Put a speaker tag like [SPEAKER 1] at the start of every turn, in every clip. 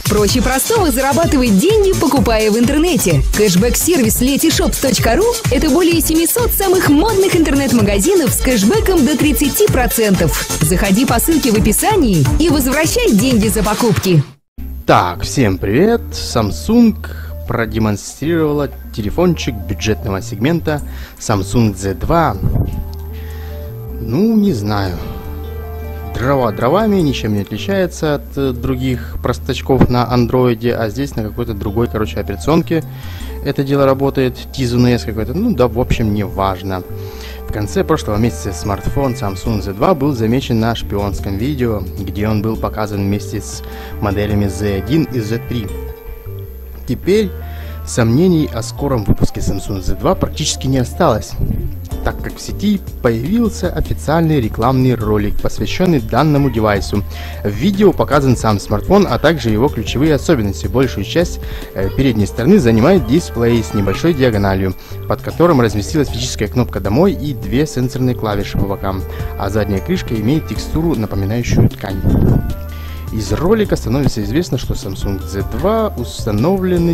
[SPEAKER 1] Проще простого зарабатывать деньги, покупая в интернете. Кэшбэк-сервис letyshops.ru – это более 700 самых модных интернет-магазинов с кэшбэком до 30%. Заходи по ссылке в описании и возвращай деньги за покупки.
[SPEAKER 2] Так, всем привет! Samsung продемонстрировала телефончик бюджетного сегмента Samsung Z2. Ну, не знаю. Дрова дровами, ничем не отличается от других простачков на андроиде, а здесь на какой-то другой, операционке это дело работает, Tizen S какой-то, ну да, в общем, не важно. В конце прошлого месяца смартфон Samsung Z2 был замечен на шпионском видео, где он был показан вместе с моделями Z1 и Z3. Теперь сомнений о скором выпуске Samsung Z2 практически не осталось, так как в сети появился официальный рекламный ролик, посвященный данному девайсу. В видео показан сам смартфон, а также его ключевые особенности. Большую часть передней стороны занимает дисплей с небольшой диагональю, под которым разместилась физическая кнопка «Домой» и две сенсорные клавиши по бокам, а задняя крышка имеет текстуру, напоминающую ткань. Из ролика становится известно, что Samsung Z2 установлен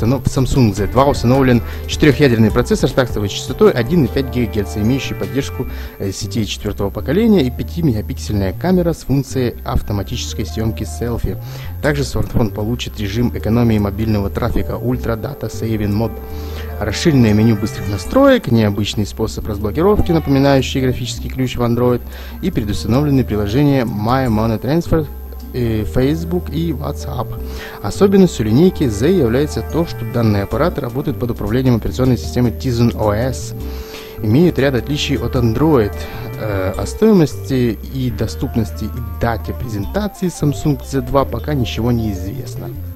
[SPEAKER 2] 4-ядерный процессор с тактовой частотой 1,5 ГГц, имеющий поддержку сетей 4-го поколения, и 5-мегапиксельная камера с функцией автоматической съемки селфи. Также смартфон получит режим экономии мобильного трафика Ultra Data Saving Mode, расширенное меню быстрых настроек, необычный способ разблокировки, напоминающий графический ключ в Android, и предустановлены приложения My Money Transfer, Facebook и WhatsApp. Особенностью линейки Z является то, что данный аппарат работает под управлением операционной системы Tizen OS. Имеет ряд отличий от Android. О стоимости и доступности и дате презентации Samsung Z2 пока ничего не известно.